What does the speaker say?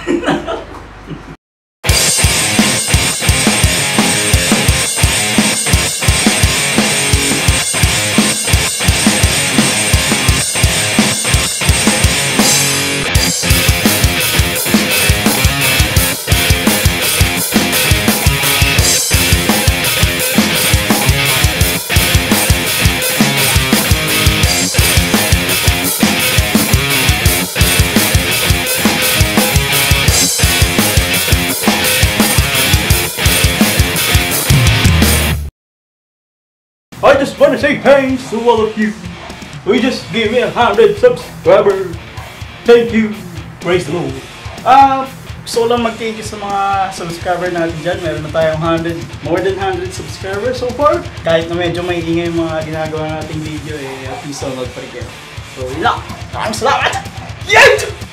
I just want to say thanks to all of you. We just gave me 100 subscribers. Thank you. Praise the Lord. Gusto ko lang mag-thank you sa mga subscriber natin dyan. Meron na tayong more than 100 subscribers so far. Kahit na medyo may ingay yung mga ginagawa nating video, at least download pa rin kayo. So, yun lang. Maraming salamat! Yay!